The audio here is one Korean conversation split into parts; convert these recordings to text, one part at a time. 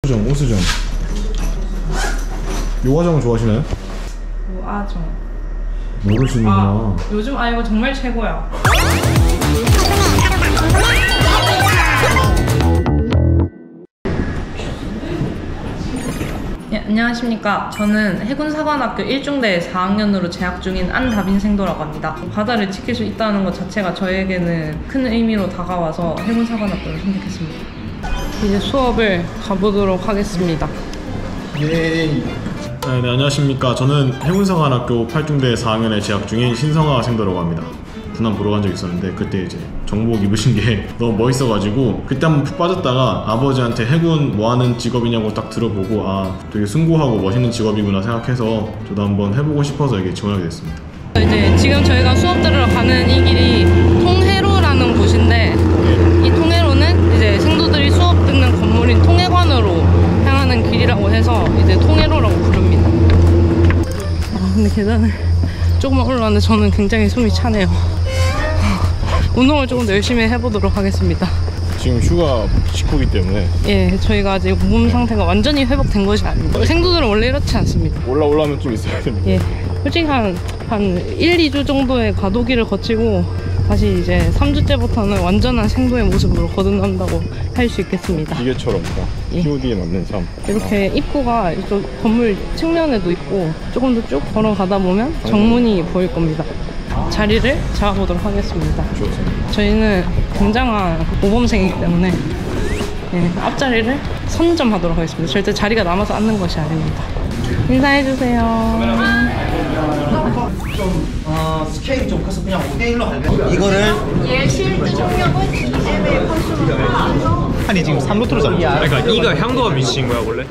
오수정. 요과정은 좋아하시나요? 요아정. 모르시는구나. 요즘 이거 정말 최고야. 예, 안녕하십니까. 저는 해군사관학교 1중대 4학년으로 재학 중인 안다빈 생도라고 합니다. 바다를 지킬 수 있다는 것 자체가 저에게는 큰 의미로 다가와서 해군사관학교를 선택했습니다. 이제 수업을 가보도록 하겠습니다. 네, 안녕하십니까. 저는 해군사관학교 8중대 4학년에 재학 중인 신성아 생도라고 합니다. 군함 보러 간 적 있었는데 그때 이제 정복 입으신 게 너무 멋있어가지고 그때 한번 푹 빠졌다가 아버지한테 해군 뭐 하는 직업이냐고 딱 들어보고 아 되게 숭고하고 멋있는 직업이구나 생각해서 저도 한번 해보고 싶어서 이게 지원하게 됐습니다. 이제 지금 저희가 수업 들으러 가는 이 길이 통해로라는 곳인데 이 통해로는 이제 생도들이 수업 듣는 건물인 통해관으로 향하는 길이라고 해서 이제 통해로라고 부릅니다. 근데 계단을 조금만 올라왔는데 저는 굉장히 숨이 차네요. 운동을 조금 더 열심히 해보도록 하겠습니다. 지금 휴가 직후이기 때문에 예, 저희가 아직 몸 상태가 완전히 회복된 것이 아닙니다. 생도들은 원래 이렇지 않습니다. 올라오면 좀 있어야 됩니다. 예, 솔직히 한 1, 2주 정도의 과도기를 거치고 다시 이제 3주째부터는 완전한 생도의 모습으로 거듭난다고 할 수 있겠습니다. 기계처럼 예. POD에 맞는 삶. 이렇게 입구가 이쪽 건물 측면에도 있고 조금 더 쭉 걸어가다 보면 정문이 보일 겁니다. 자리를 잡아보도록 하겠습니다. 좋습니다. 저희는 굉장한 모범생이기 때문에 네, 앞자리를 선점하도록 하겠습니다. 절대 자리가 남아서 앉는 것이 아닙니다. 인사해주세요. 스케일이 좀 커서 그냥 5대1로 할게요. 이거를 실제 총력은 2대 컷으로 아니 지금 3루트로 잡는 거야. 그러니까 이가 향도가 미친 거야 원래?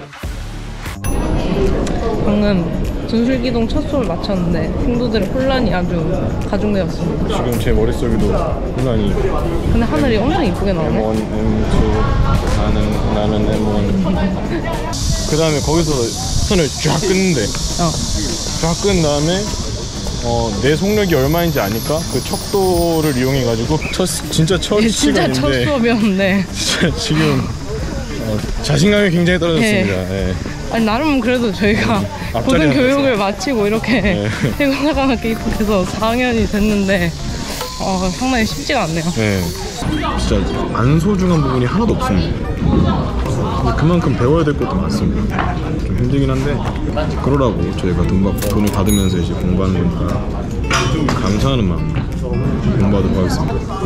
방금 전술기동 첫 수를 마쳤는데 생도들의 혼란이 아주 가중되었습니다. 지금 제 머릿속에도 혼란이 근데 하늘이 엄청 이쁘게 나오네. M1, M2 나는 M1 그 다음에 거기서 선을 쫙 끊는데 쫙 끈 다음에 내 속력이 얼마인지 아니까 그 척도를 이용해가지고 진짜 첫 진짜 첫 시간인데 수업이었는데 진짜 지금 자신감이 굉장히 떨어졌습니다. 네. 아니 나름 그래도 저희가 고등 교육을 마치고 이렇게 해군사관학교 입학해서 4학년이 됐는데 상당히 쉽지가 않네요. 네. 진짜 안 소중한 부분이 하나도 없습니다. 근데 그만큼 배워야 될 것도 많습니다. 좀 힘들긴 한데 그러라고 저희가 돈을 받으면서 이제 공부하는 거니까 감사하는 마음으로 공부하도록 하겠습니다.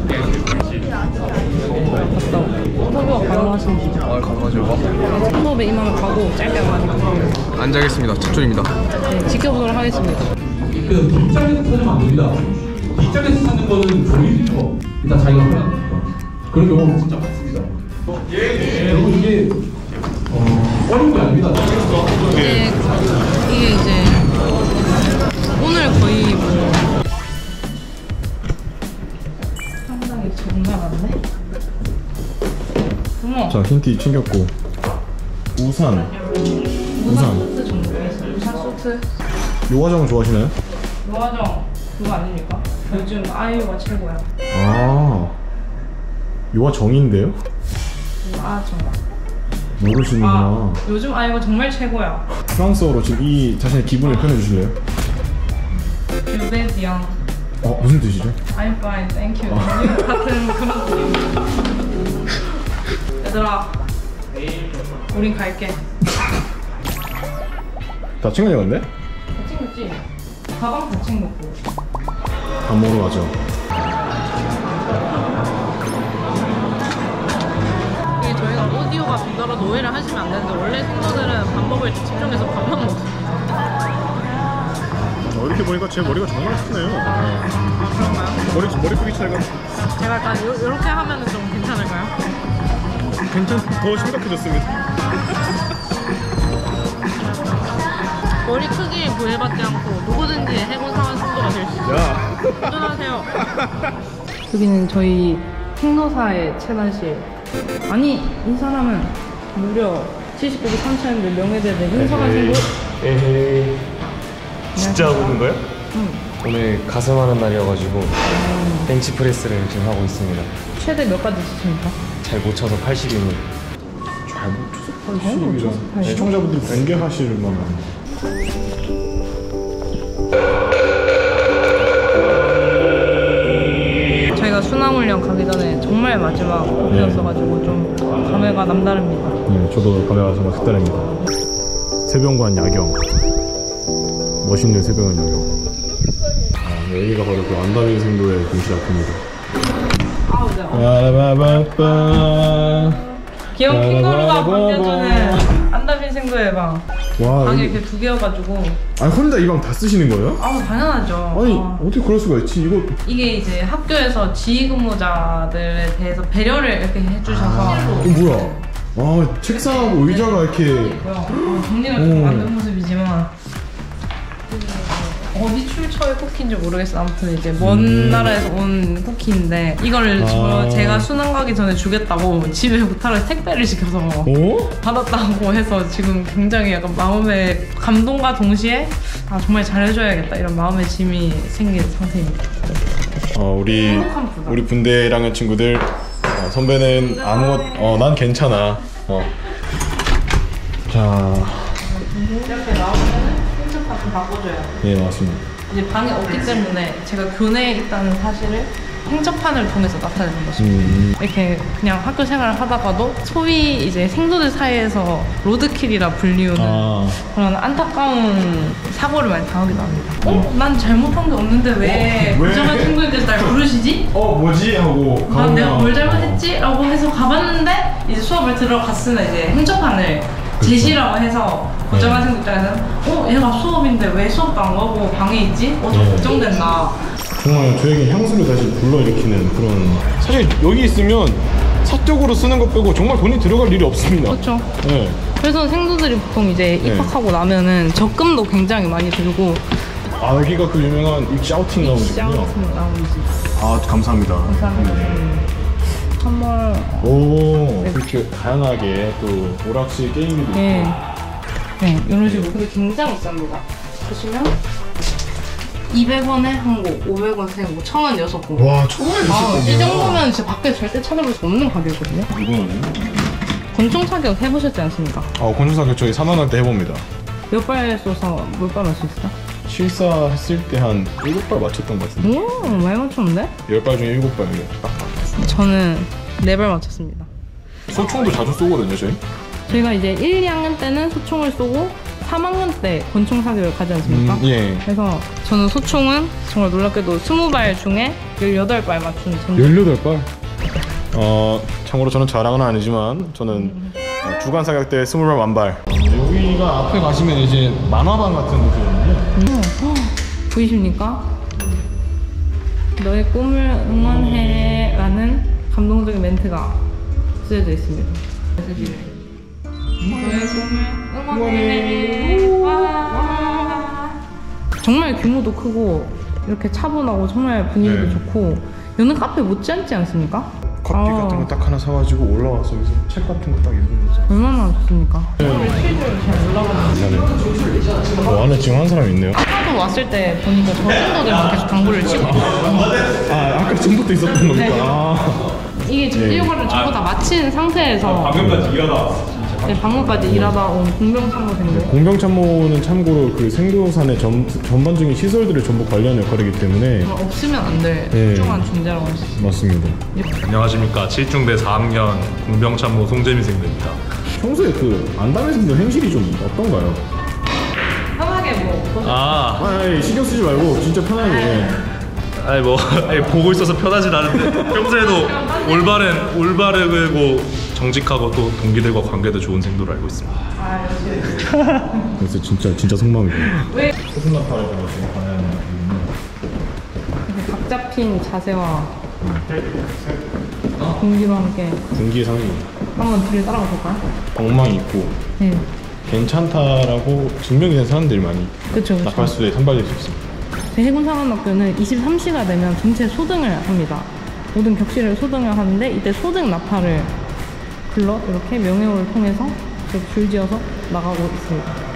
인터뷰가 가능하신지? 가능하죠. 수업에 임하면 가고 짧게 하면 안 자겠습니다. 첫줄입니다. 네, 지켜보도록 하겠습니다. 그 뒷장에서 찾으면 안 됩니다. 뒷장에서 찾는 거는 조립부터 일단 자기가 하면 안 됩니다. 그런 경우는 진짜 많습니다. 그리고 이게 어려운 게 아닙니다. 이게 이제 오늘 거의 뭐 상당히 적나간데? 자 힌트 챙겼고 우산 소트 정도 있어요. 우산 소트. 요과정은 좋아하시나요? 요아정 그거 아닙니까? 요즘 아이유가 최고야. 아 요과정인데요? 요아정. 모르시는구나. 요즘 아이유가 정말 최고야. 프랑스어로 지금 이 자신의 기분을 표현해 주실래요? 유베디앙. 무슨 뜻이죠? I'm fine, thank you. 같은 그런 느낌. 얘들아, 우린 갈게. 다 챙겨내갔네? 다 챙겼지? 가방 다 챙겼고. 밥 먹으러 가죠. 이게 저희가 오디오가 비더라도 오해를 하시면 안 되는데 원래 생도들은 밥 먹을 때 집중해서 밥만 먹습니다. 이렇게 보니까 제 머리가 정말 크네요. 그런가요? 머리 크기 차이가 제가 약간 이렇게 하면은 좀 괜찮을까요? 더 심각해졌습니다. 머리 크기에 구애받지 않고 누구든지 해군사관 생도가 될 수 있어요. 야. 도전하세요. 여기는 저희 생도사의 체단실. 아니 이 사람은 무려 79기 3차인데 명예대대 행사관 생도. 에헤이 진짜 하고 있는 거예요? 응. 오늘 가슴 하는 날이어가지고 벤치프레스를 지금 하고 있습니다. 최대 몇 가지 치십니까? 잘 못 쳐서 80이면 잘 못 쳐서 80이랑 시청자분들 변경하실 만한. 저희가 순환훈련 가기 전에 정말 마지막 목표였어가지고 좀 감회가 남다릅니다. 네, 저도 감회가 정말 색다릅니다. 새병관 야경. 멋있는 새병관 야경. 아, 여기가 바로 그 안다빈 생도의 공시작품입니다. 귀여운 캥거루가 반겨주는 안다빈 생도의 방. 와, 방이 이렇게 두 개여가지고. 아니 혼자 이 방 다 쓰시는 거예요? 당연하죠. 아니 어떻게 그럴 수가 있지? 이거 이게 이제 학교에서 지휘근무자들에 대해서 배려를 이렇게 해주셔서. 뭐야? 아 책상하고 의자가 이렇게. 정리가 좀 안 된 모습이지만 어디 출처의 쿠키인지 모르겠어. 아무튼 이제 먼 나라에서 온 쿠키인데 이거를 제가 수능 가기 전에 주겠다고 집에 부탁을 택배를 시켜서 받았다고 해서 지금 굉장히 약간 마음의 감동과 동시에 아 정말 잘해줘야겠다 이런 마음의 짐이 생긴 상태입니다. 우리 군대에 1학년 친구들 선배는 난 괜찮아. 자 이렇게 나오면은 펜처판 좀 바꿔줘요. 예 맞습니다. 이제 방이 없기 때문에 제가 교내에 있다는 사실을 행적판을 통해서 나타내는 것입니다. 이렇게 그냥 학교 생활을 하다가도 소위 이제 생도들 사이에서 로드킬이라 불리우는 그런 안타까운 사고를 많이 당하기도 합니다. 난 잘못한 게 없는데 왜 부정한 친구인데서 날 부르시지? 뭐지? 하고 난 내가 뭘 잘못했지? 라고 해서 가봤는데 이제 수업을 들어갔으면 이제 행적판을 제시라고 해서 고정하신 입장에서는 얘가 수업인데 왜 수업도 안 가고 방에 있지? 좀 걱정된다. 정말 저에게 향수를 다시 불러일으키는 그런. 사실 여기 있으면 사적으로 쓰는 것 빼고 정말 돈이 들어갈 일이 없습니다. 그렇죠. 네. 그래서 생도들이 보통 이제 입학하고 나면은 적금도 굉장히 많이 들고. 여기가 그 유명한 입샤우팅 라운지군요. 샤우팅 라운지. 감사합니다. 감사합니다. 한번 이렇게 다양하게 또 오락실 게임도 있고. 네, 이런 식으로. 근데 굉장히 쌉니다. 보시면 200원에 한 곡, 500원 3곡, 1000원 6곡. 와, 1000원에 이 정도면 진짜 밖에 절대 찾아볼 수 없는 가격이거든요. 이거는? 권총 사격 해보셨지 않습니까? 권총 사격 저희 3만원 때 해봅니다. 몇 발 쏘서 몇 발 맞을 수 있어? 실사했을 때 한 7발 맞췄던 것 같은데. 많이 맞췄는데? 10발 중에 7발 딱. 저는 4발 맞췄습니다. 소총도 자주 쏘거든요, 저희. 저희가 이제 1, 2학년 때는 소총을 쏘고 3학년 때 권총 사격을 가지 않습니까? 예. 그래서 저는 소총은 정말 놀랍게도 20발 중에 18발 맞춘 전적. 18발? 참고로 저는 자랑은 아니지만 저는 주간 사격 때 20발 만발. 여기가 앞에 가시면 이제 만화방 같은 곳이거든요. 보이십니까? 너의 꿈을 응원해 라는 감동적인 멘트가 쓰여져 있습니다. 너의 꿈을 응원해. 와. 정말 규모도 크고 이렇게 차분하고 정말 분위기도 좋고 여는 카페 못지않지 않습니까? 커피 같은 거 딱 하나 사가지고 올라와서 여기서 책 같은 거 딱 읽으면서. 얼마나 좋습니까? 안에 지금 한 사람 있네요. 아까도 왔을 때 보니까 저 친구들만 계속 당구를 치고 있어요. 아까 전부터 있었던 겁니까? 네. 이게 지금 1과를 전부 다 마친 상태에서 방금까지 일하다 네, 방금까지 일하다 온 공병참모생들. 공병참모는 참고로 그 생도산의 전반적인 시설들을 전부 관리하는 역할이기 때문에 없으면 안 될 네. 소중한 존재라고 할 수 있습니다. 맞습니다. 안녕하십니까 7중대 4학년 공병참모 송재민 생입니다. 평소에 그 안담에서도 행실이 좀 어떤가요? 편하게 뭐 아니 신경 쓰지 말고 진짜 편하게. 보고 있어서 편하진 않은데 평소에도 올바르고 정직하고 또 동기들과 관계도 좋은 생도로 알고 있습니다. 그래서 진짜 속마음이에요. 왜? 소승나파를 지금 관여하는 이렇게 각 잡힌 자세와 공기와 함께 군기의 상이 한번 뒤를 따라가 볼까요? 엉망이 있고 네. 괜찮다라고 증명이 된 사람들이 많이 그쵸. 낙발수에 선발될 수 있습니다. 저희 해군사관학교는 23시가 되면 전체 소등을 합니다. 모든 격실을 소등을 하는데 이때 소등 나팔을 불러 이렇게 명예호를 통해서 이렇게 줄지어서 나가고 있습니다.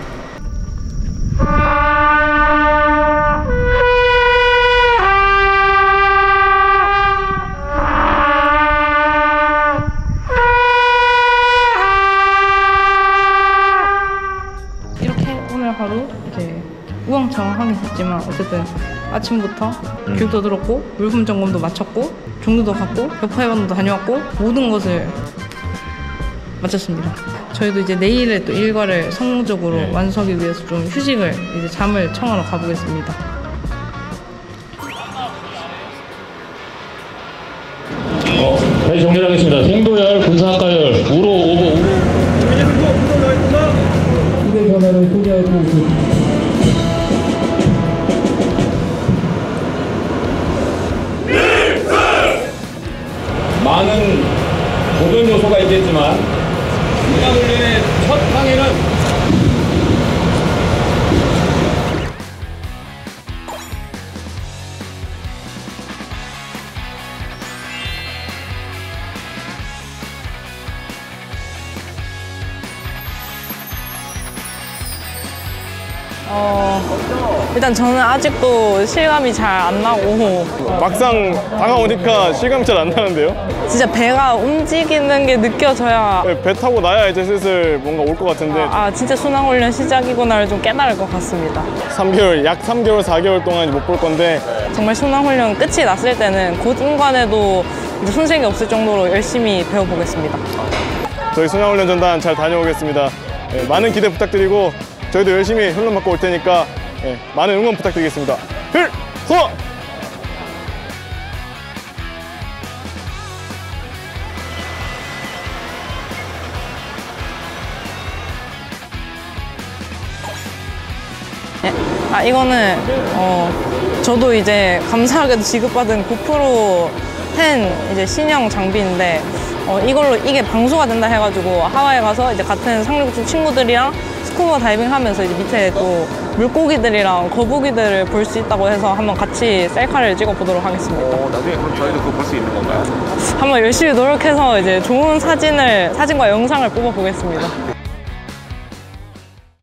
하루 이렇게 우왕좌왕하긴 했지만 어쨌든 아침부터 교육도 들었고 물품 점검도 마쳤고 종로도 갔고 여파회관도 다녀왔고 모든 것을 마쳤습니다. 저희도 이제 내일의 또 일과를 성공적으로 완수하기 위해서 좀 휴식을 이제 잠을 청하러 가보겠습니다. 다시 정리하겠습니다. 생도열, 군사학과열, 우로, 오보, 시대 변화를 소개하고 있습니다. 많은 도전 요소가 있겠지만 문화훈련의 첫 항해는 일단 저는 아직도 실감이 잘 안 나고 막상 다가오니까 실감이 잘 안 나는데요? 진짜 배가 움직이는 게 느껴져야 배 타고 나야 이제 슬슬 뭔가 올 것 같은데 진짜 순항훈련 시작이구나를 좀 깨달을 것 같습니다. 3개월, 약 3개월, 4개월 동안 못 볼 건데 정말 순항훈련 끝이 났을 때는 곧 인관에도 이제 손색이 없을 정도로 열심히 배워보겠습니다. 저희 순항훈련 전단 잘 다녀오겠습니다. 많은 기대 부탁드리고 저희도 열심히 훈련 받고 올 테니까 많은 응원 부탁드리겠습니다. 필소! 이거는 저도 이제 감사하게도 지급받은 고프로 10 이제 신형 장비인데 이걸로 이게 방수가 된다 해가지고 하와이에 가서 이제 같은 상륙 친구들이랑 스쿠버 다이빙 하면서 이제 밑에 또 물고기들이랑 거북이들을 볼 수 있다고 해서 한번 같이 셀카를 찍어 보도록 하겠습니다. 나중에 그럼 저희도 그거 볼 수 있는 건가요? 한번 열심히 노력해서 이제 좋은 사진과 영상을 뽑아 보겠습니다.